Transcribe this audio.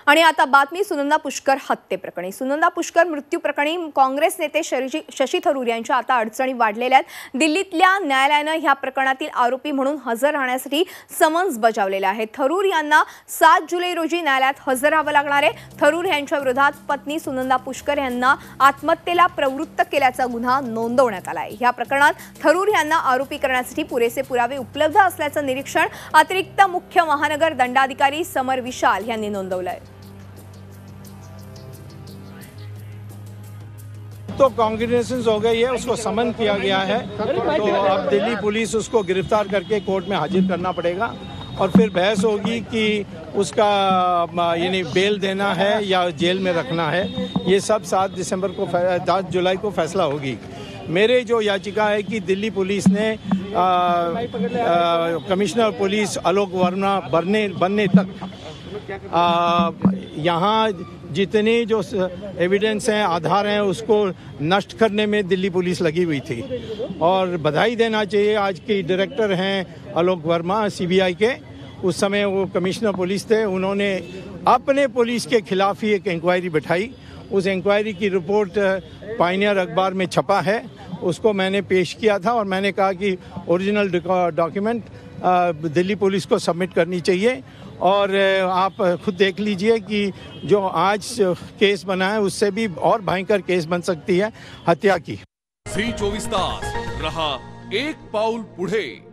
आणि आता बातमी सुनंदा पुष्कर हत्ये प्रकरणी। सुनंदा पुष्कर मृत्यू प्रकरणी काँग्रेस नेते शशी थरूर यांच्या आता अडचणी वाढलेल्या आहेत। दिल्लीतल्या न्यायालयाने ह्या प्रकरणातील आरोपी म्हणून हजर राहण्यासाठी समन्स बजावलेले आहे। थरूर यांना 7 जुलै रोजी न्यायालयात हजर राहावे लागणार आहे। थरूर यांच्या विरोधात पत्नी सुनंदा पुष्कर यांना आत्महत्येला प्रवृत्त केल्याचा गुन्हा नोंदवण्यात आला आहे। या प्रकरणात थरूर यांना आरोपी करण्यासाठी पुरेसे पुरावे उपलब्ध असल्याचं निरीक्षण अतिरिक्त मुख्य महानगर दंडाधिकारी समर विशाल यांनी नोंदवलं आहे। तो कांग्रेचुलेशंस हो गई है, उसको समन किया गया है, तो अब दिल्ली पुलिस उसको गिरफ्तार करके कोर्ट में हाजिर करना पड़ेगा और फिर बहस होगी कि उसका यानी बेल देना है या जेल में रखना है। ये सब 7 जुलाई को फैसला होगी। मेरे जो याचिका है कि दिल्ली पुलिस ने कमिश्नर पुलिस आलोक वर्मा बनने तक यहाँ जितने जो एविडेंस हैं, आधार हैं, उसको नष्ट करने में दिल्ली पुलिस लगी हुई थी। और बधाई देना चाहिए, आज के डायरेक्टर हैं आलोक वर्मा सीबीआई के, उस समय वो कमिश्नर पुलिस थे, उन्होंने अपने पुलिस के खिलाफ ही एक इंक्वायरी बिठाई। उस इंक्वायरी की रिपोर्ट पायनियर अखबार में छपा है, उसको मैंने पेश किया था और मैंने कहा कि ओरिजिनल डॉक्यूमेंट दिल्ली पुलिस को सबमिट करनी चाहिए। और आप खुद देख लीजिए कि जो आज केस बना है उससे भी और भयंकर केस बन सकती है हत्या की। झी 24 तास रहा एक पाऊल पुढे।